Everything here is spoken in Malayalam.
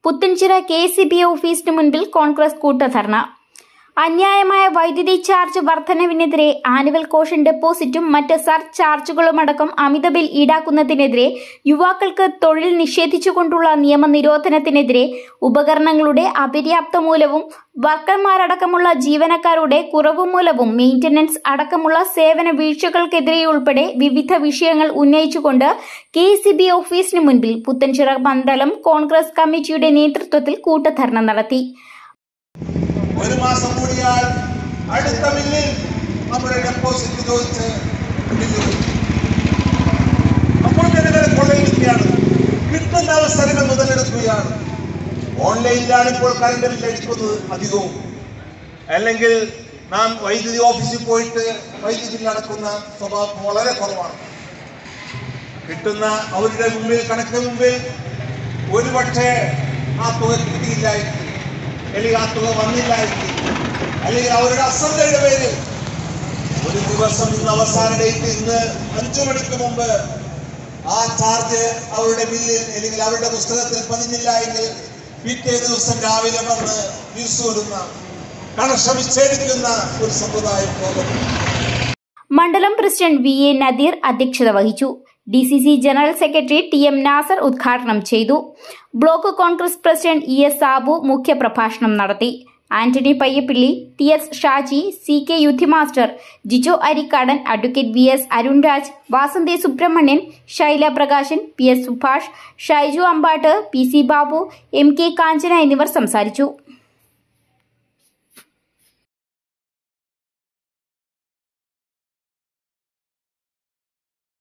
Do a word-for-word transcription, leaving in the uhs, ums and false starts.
Puthenchira K S E B ഓഫീസിന് മുൻപിൽ കോൺഗ്രസ് കൂട്ടധർണ. അന്യായമായ വൈദ്യുതി ചാർജ് വർധനവിനെതിരെ ആനുവൽ കോഷൻ ഡെപ്പോസിറ്റും മറ്റ് സർച് ചാർജുകളുമടക്കം അമിത ബിൽ ഈടാക്കുന്നതിനെതിരെ, യുവാക്കൾക്ക് തൊഴിൽ നിഷേധിച്ചുകൊണ്ടുള്ള നിയമനിരോധനത്തിനെതിരെ, ഉപകരണങ്ങളുടെ അപര്യാപ്ത മൂലവും വർക്കർമാരടക്കമുള്ള ജീവനക്കാരുടെ കുറവ് മൂലവും മെയിന്റനൻസ് അടക്കമുള്ള സേവന വീഴ്ചകൾക്കെതിരെയുൾപ്പെടെ വിവിധ വിഷയങ്ങൾ ഉന്നയിച്ചുകൊണ്ട് കെ എസ് ഇ ബി ഓഫീസിന് മുൻപിൽ പുത്തൻചിറ മണ്ഡലം കോൺഗ്രസ് കമ്മിറ്റിയുടെ നേതൃത്വത്തിൽ കൂട്ടധർണ നടത്തി. ഒരു മാസം കൂടിയാൽ അടുത്ത ബില്ലിൽ നമ്മുടെ ഡെപ്പോസിറ്റ് ചോദിച്ച് അപ്പോൾ ജനങ്ങളെ കൊള്ളയിരിക്കുകയാണ്. കിട്ടുന്ന അവസരങ്ങൾ മുതലെടുക്കുകയാണ്. ഓൺലൈനിലാണ് ഇപ്പോൾ കറണ്ട് ബില്ല് അടിക്കുന്നത് അധികവും. അല്ലെങ്കിൽ നാം വൈദ്യുതി ഓഫീസിൽ പോയിട്ട് വൈദ്യുതി ബില്ല് അടക്കുന്ന സ്വഭാവം വളരെ കുറവാണ്. കിട്ടുന്ന അവരുടെ മുമ്പിൽ കണക്കിന് മുമ്പിൽ ഒരുപക്ഷെ ആ തുക കിട്ടിയില്ലായിരിക്കും, അല്ലെങ്കിൽ ആ തുക വന്നില്ലായിരിക്കും, അല്ലെങ്കിൽ അവരുടെ അശ്രദ്ധയുടെ പേരിൽ ഒരു ദിവസം ഇന്ന് അവസാന ഡേറ്റ് ഇന്ന് അഞ്ചു മണിക്ക് മുമ്പ് ആ ചാർജ് അവരുടെ ബില്ലിൽ അല്ലെങ്കിൽ അവരുടെ പുസ്തകത്തിൽ പതിഞ്ഞില്ല എങ്കിൽ പിറ്റേ ദിവസം രാവിലെ വന്ന് ന്യൂസ് കൊല്ലുന്ന, കണക്ഷൻ വിച്ഛേദിക്കുന്ന ഒരു സമ്പ്രദായം പോകുന്നു. മണ്ഡലം പ്രസിഡന്റ് വി എ നദീർ അധ്യക്ഷത വഹിച്ചു. D C C general secretary T M Nasar ഉദ്ഘാടനം ചെയ്തു. Block Congress president E S Sabu മുഖ്യപ്രഭാഷണം നടത്തി. Antony Payyappilly, T S Shaji, C K Yudhi master, Jijo Arikkadan, advocate V S Arunraj, Vasanthi Subramanian, Shaila Prakashan, P S Subhash, Shaiju Ambatt, P C Babu, M K Kanchana എന്നിവർ സംസാരിച്ചു.